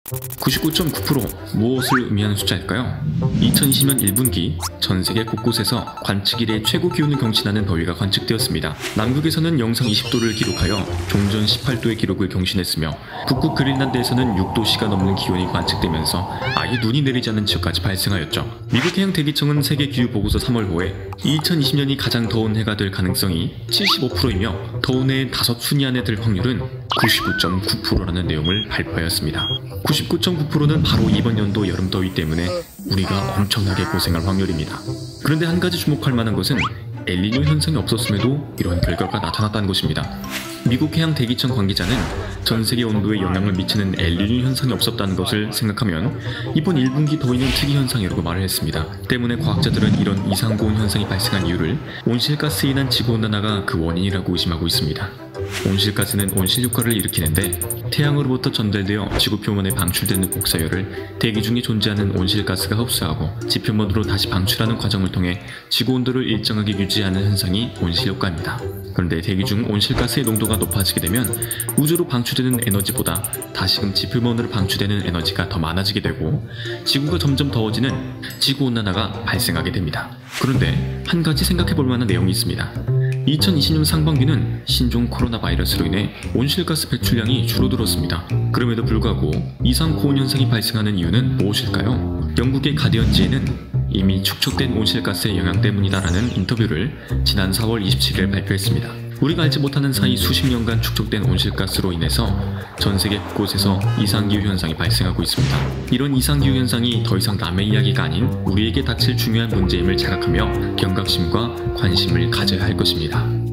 99.9% 무엇을 의미하는 숫자일까요? 2020년 1분기 전 세계 곳곳에서 관측 이래 최고 기온을 경신하는 더위가 관측되었습니다. 남극에서는 영상 20도를 기록하여 종전 18도의 기록을 경신했으며 북극 그린란드에서는 6도씨가 넘는 기온이 관측되면서 아예 눈이 내리지 않는 지역까지 발생하였죠. 미국 해양 대기청은 세계 기후 보고서 3월호에 2020년이 가장 더운 해가 될 가능성이 75%이며 더운 해의 5순위 안에 들 확률은 99.9%라는 내용을 발표하였습니다. 99.9%는 바로 이번 연도 여름더위 때문에 우리가 엄청나게 고생할 확률입니다. 그런데 한 가지 주목할 만한 것은 엘니뇨 현상이 없었음에도 이런 결과가 나타났다는 것입니다. 미국 해양 대기청 관계자는 전 세계 온도에 영향을 미치는 엘니뇨 현상이 없었다는 것을 생각하면 이번 1분기 더위는 특이 현상이라고 말을 했습니다. 때문에 과학자들은 이런 이상고온 현상이 발생한 이유를 온실가스에 인한 지구온난화가 그 원인이라고 의심하고 있습니다. 온실가스는 온실 효과를 일으키는데 태양으로부터 전달되어 지구 표면에 방출되는 복사열을 대기 중에 존재하는 온실가스가 흡수하고 지표면으로 다시 방출하는 과정을 통해 지구 온도를 일정하게 유지하는 현상이 온실 효과입니다. 그런데 대기 중 온실가스의 농도가 높아지게 되면 우주로 방출되는 에너지보다 다시금 지표면으로 방출되는 에너지가 더 많아지게 되고 지구가 점점 더워지는 지구온난화가 발생하게 됩니다. 그런데 한 가지 생각해볼 만한 내용이 있습니다. 2020년 상반기는 신종 코로나 바이러스로 인해 온실가스 배출량이 줄어들었습니다. 그럼에도 불구하고 이상 고온 현상이 발생하는 이유는 무엇일까요? 영국의 가디언지에는 이미 축적된 온실가스의 영향 때문이다라는 인터뷰를 지난 4월 27일 발표했습니다. 우리가 알지 못하는 사이 수십 년간 축적된 온실가스로 인해서 전 세계 곳곳에서 이상기후 현상이 발생하고 있습니다. 이런 이상기후 현상이 더 이상 남의 이야기가 아닌 우리에게 닥칠 중요한 문제임을 자각하며 경각심과 관심을 가져야 할 것입니다.